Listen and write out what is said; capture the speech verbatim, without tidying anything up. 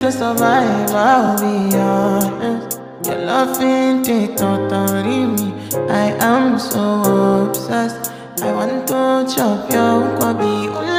To survive, I'll be honest. Your love ain't it totally me. I am so obsessed. I want to chop your kwabi.